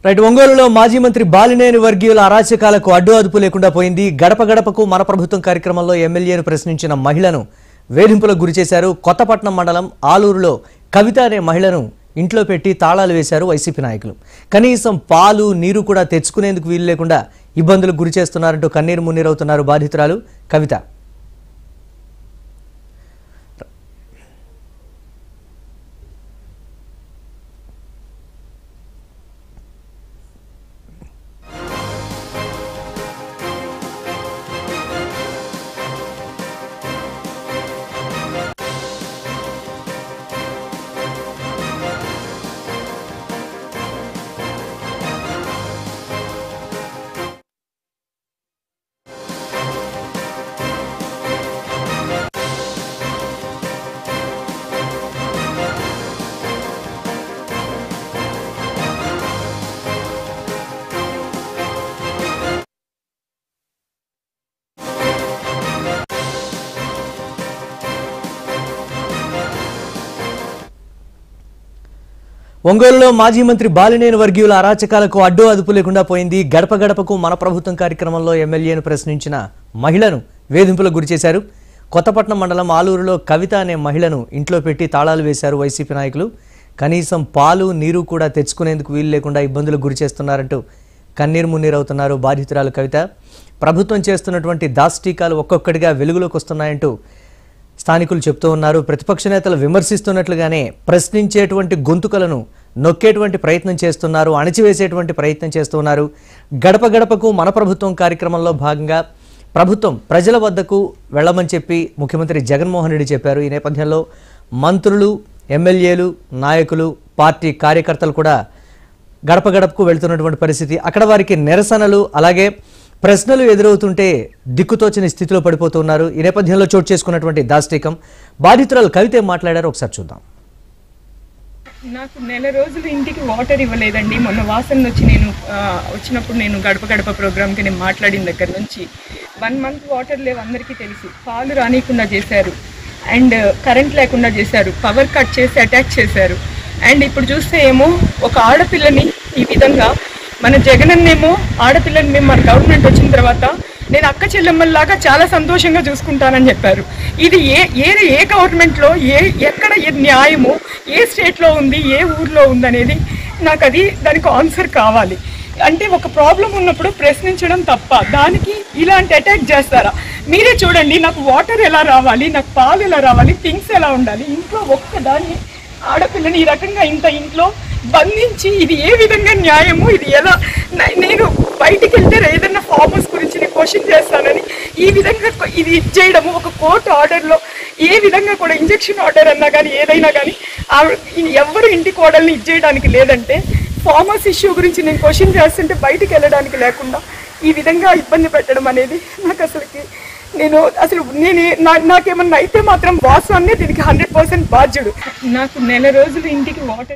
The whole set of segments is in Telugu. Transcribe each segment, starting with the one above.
రైట్ ఒంగోలులో మాజీ మంత్రి బాలినేని వర్గీయుల అరాచకాలకు అడ్డు అదుపు లేకుండా పోయింది. గడప గడపకు మన ప్రభుత్వం కార్యక్రమంలో ఎమ్మెల్యేను ప్రశ్నించిన మహిళను వేధింపులకు గురిచేశారు. కొత్తపట్నం మండలం ఆలూరులో కవిత అనే మహిళను ఇంట్లో పెట్టి తాళాలు వేశారు వైసీపీ నాయకులు. కనీసం పాలు నీరు కూడా తెచ్చుకునేందుకు వీలు లేకుండా ఇబ్బందులకు గురిచేస్తున్నారంటూ కన్నీరు మున్నీరవుతున్నారు బాధితురాలు కవిత. ఒంగోలులో మాజీ మంత్రి బాలినేని వర్గీయుల అరాచకాలకు అడ్డు అదుపు లేకుండా పోయింది. గడప గడపకు మన ప్రభుత్వం కార్యక్రమంలో ఎమ్మెల్యేను ప్రశ్నించిన మహిళను వేధింపులకు గురిచేశారు. కొత్తపట్నం మండలం ఆలూరులో కవిత అనే మహిళను ఇంట్లో పెట్టి తాళాలు వేశారు వైసీపీ నాయకులు. కనీసం పాలు నీరు కూడా తెచ్చుకునేందుకు వీలు లేకుండా ఇబ్బందులకు గురిచేస్తున్నారంటూ కన్నీరు మున్నీరవుతున్నారు బాధితురాలు కవిత. ప్రభుత్వం చేస్తున్నటువంటి దాష్టీకాలు ఒక్కొక్కటిగా వెలుగులోకి వస్తున్నాయంటూ స్థానికులు చెప్తూ ఉన్నారు. ప్రతిపక్ష నేతలు విమర్శిస్తున్నట్లుగానే ప్రశ్నించేటువంటి గొంతుకలను నొక్కేటువంటి ప్రయత్నం చేస్తున్నారు, అణచివేసేటువంటి ప్రయత్నం చేస్తున్నారు. గడప గడపకు మన ప్రభుత్వం కార్యక్రమంలో భాగంగా ప్రభుత్వం ప్రజల వద్దకు వెళ్ళమని చెప్పి ముఖ్యమంత్రి జగన్మోహన్ రెడ్డి చెప్పారు. ఈ నేపథ్యంలో మంత్రులు, ఎమ్మెల్యేలు, నాయకులు, పార్టీ కార్యకర్తలు కూడా గడప గడపకు వెళ్తున్నటువంటి పరిస్థితి. అక్కడ వారికి నిరసనలు అలాగే ప్రశ్నలు ఎదురవుతుంటే దిక్కుతోచని స్థితిలో పడిపోతున్నారు. ఈ నేపథ్యంలో చోటు చేసుకున్నటువంటి దాష్టీకం బాధితురాలు కవిత ఏం మాట్లాడారో ఒకసారి చూద్దాం. నాకు నెల రోజులు ఇంటికి వాటర్ ఇవ్వలేదండి. మొన్న వాసన వచ్చి వచ్చినప్పుడు నేను గడప గడప ప్రోగ్రామ్కి నేను మాట్లాడిన దగ్గర నుంచి 1 మంత్ వాటర్ లేవు, అందరికీ తెలుసు. పాలు రానియకుండా చేశారు అండ్ కరెంట్ లేకుండా చేశారు, పవర్ కట్ చేసి అటాక్ చేశారు. అండ్ ఇప్పుడు చూస్తే ఏమో ఒక ఆడపిల్లని ఈ విధంగా మన జగనన్నేమో ఆడపిల్లని మేము మన గవర్నమెంట్ వచ్చిన తర్వాత నేను అక్క చెల్లెమ్మల్లాగా చాలా సంతోషంగా చూసుకుంటానని చెప్పారు. ఇది ఏ గవర్నమెంట్లో ఎక్కడ న్యాయము, ఏ స్టేట్లో ఉంది, ఏ ఊర్లో ఉందనేది నాకు దానికి ఆన్సర్ కావాలి. అంటే ఒక ప్రాబ్లం ఉన్నప్పుడు ప్రశ్నించడం తప్ప దానికి ఇలాంటి అటాక్ చేస్తారా? మీరే చూడండి, నాకు వాటర్ ఎలా రావాలి, నాకు పాలు ఎలా రావాలి, థింగ్స్ ఎలా ఉండాలి. ఇంట్లో ఒక్కదాన్ని ఆడపిల్లని ఈ రకంగా ఇంట్లో బంధించి ఇది ఏ విధంగా న్యాయము, ఇది ఎలా? నేను బయటికి వెళ్తే ఏదైనా ఫార్మర్స్ గురించి నేను క్వశ్చన్ చేస్తానని ఈ విధంగా ఇది ఇచ్చేయడము, ఒక కోర్టు ఆర్డర్లో ఏ విధంగా కూడా ఇంజెక్షన్ ఆర్డర్ అన్నా కానీ ఏదైనా కానీ ఎవరు ఇంటి కోడల్ని ఇచ్చేయడానికి లేదంటే ఫార్మర్స్ ఇష్యూ గురించి నేను క్వశ్చన్ చేస్తుంటే బయటికి వెళ్ళడానికి లేకుండా ఈ విధంగా ఇబ్బంది పెట్టడం అనేది నాకు నాకేమన్నా అయితే మాత్రం వాస్తవాన్ని దీనికి 100% బాధ్యుడు. నాకు నెల రోజులు ఇంటికి వాటర్.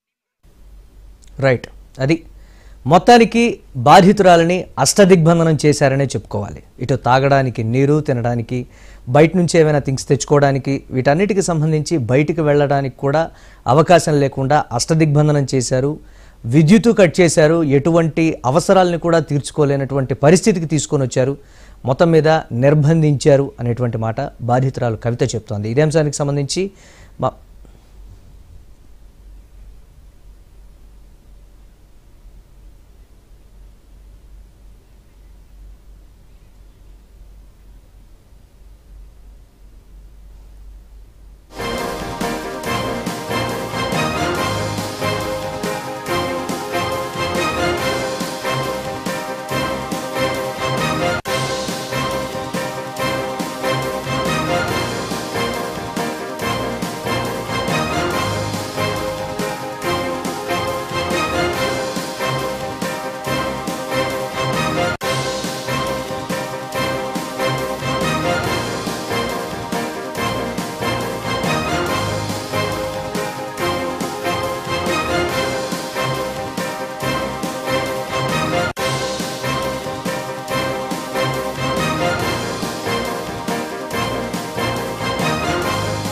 రైట్, అది మొత్తానికి బాధితురాలని అష్టదిగ్బంధనం చేశారనే చెప్పుకోవాలి. ఇటు తాగడానికి నీరు, తినడానికి, బయట నుంచి ఏమైనా థింగ్స్ తెచ్చుకోవడానికి, వీటన్నిటికి సంబంధించి బయటికి వెళ్ళడానికి కూడా అవకాశం లేకుండా అష్టదిగ్బంధనం చేశారు. విద్యుత్తు కట్ చేశారు. ఎటువంటి అవసరాలను కూడా తీర్చుకోలేనటువంటి పరిస్థితికి తీసుకొని వచ్చారు. మొత్తం మీద నిర్బంధించారు అనేటువంటి మాట బాధితురాలు కవిత చెప్తోంది. ఇదే అంశానికి సంబంధించి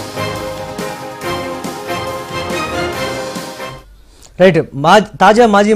రైట్ తాజా మాజీ